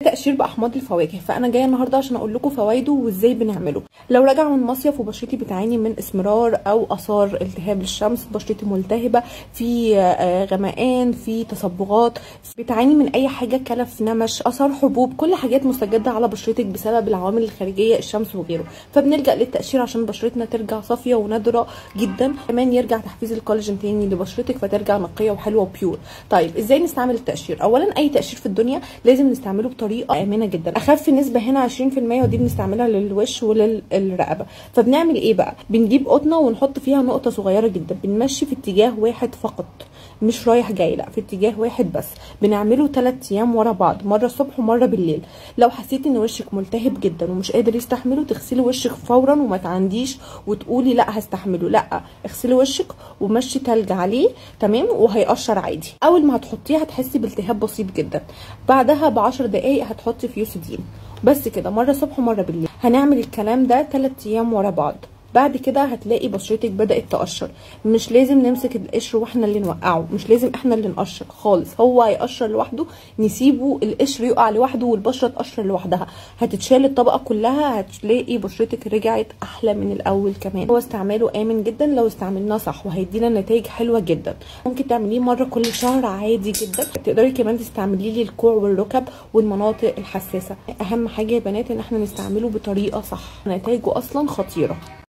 تقشير باحماض الفواكه، فانا جايه النهارده عشان اقول لكم فوائده وازاي بنعمله. لو راجعه من مصيف وبشرتي بتعاني من اسمرار او اثار التهاب الشمس، بشرتي ملتهبه، في غمقان، في تصبغات، بتعاني من اي حاجه، كلف، نمش، اثار حبوب، كل حاجات مستجده على بشرتك بسبب العوامل الخارجيه الشمس وغيره، فبنلجا للتقشير عشان بشرتنا ترجع صافيه ونضره جدا، كمان يرجع تحفيز الكولاجين تاني لبشرتك فترجع نقيه وحلوه وبيور. طيب ازاي نستعمل التقشير؟ اولا اي تقشير في الدنيا لازم نستعمله بطريقه امنه جدا. اخف نسبه هنا 20%، ودي بنستعملها للوش وللرقبه. فبنعمل ايه بقى؟ بنجيب قطنه ونحط فيها نقطه صغيره جدا، بنمشي في اتجاه واحد فقط، مش رايح جاي، لا في اتجاه واحد بس. بنعمله 3 ايام ورا بعض، مره الصبح ومره بالليل. لو حسيتي ان وشك ملتهب جدا ومش قادر يستحمله، تغسلي وشك فورا وما تعنديش وتقولي لا هستحمله، لا، اغسلي وشك ومشي تلج عليه، تمام، وهيقشر عادي. اول ما هتحطيه هتحسي بالتهاب بسيط جدا، بعدها ب10 دقايق هتحطي فيوسيدين، بس كده، مره الصبح ومره بالليل. هنعمل الكلام ده 3 ايام ورا بعض. بعد كده هتلاقي بشرتك بدأت تقشر. مش لازم نمسك القشر واحنا اللي نوقعه، مش لازم احنا اللي نقشر خالص، هو هيقشر لوحده، نسيبه القشر يقع لوحده والبشره تقشر لوحدها، هتتشال الطبقه كلها، هتلاقي بشرتك رجعت احلى من الاول. كمان هو استعماله امن جدا لو استعملناه صح، وهيدينا نتائج حلوه جدا. ممكن تعمليه مره كل شهر عادي جدا. تقدري كمان تستعمليه للكوع والركب والمناطق الحساسه. اهم حاجه يا بنات ان احنا نستعمله بطريقه صح، نتائجه اصلا خطيره.